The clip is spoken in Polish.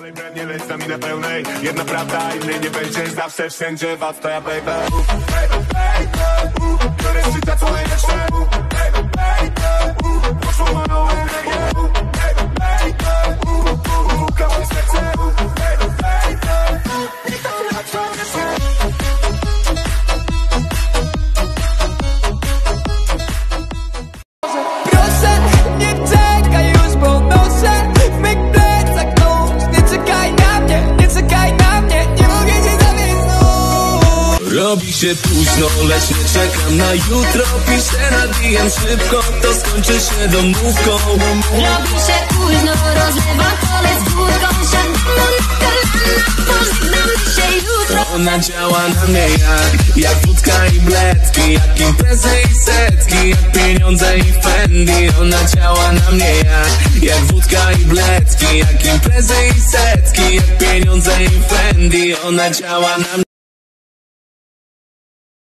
Olej nie leć na minę pełnej. Jedna prawda, innej nie będzie. Zawsze wszędzie was to ja baby. Biorę z życia co najlepsze. Poszło moją energię. Puka moje serce. Proszę, nie czekaj już, bo noszę w mych plecach nóż. Nie czekaj na mnie, nie czekaj na mnie. Nie mogę się zawieść znów. Robi się późno, lecz nie czekam na jutro. Piszę na DM szybko, to skończy się domówką. Robi się późno, rozlewam kole z górką. Siadam na kolana, pożegnamy się jutro. Ona działa na mnie jak wódka i bledki, jak imprezy i setki, jak pieniądze i Fendi. Ona działa na mnie jak wódka i bledki, jak imprezy i setki, jak pieniądze i Fendi. Ona działa na mnie.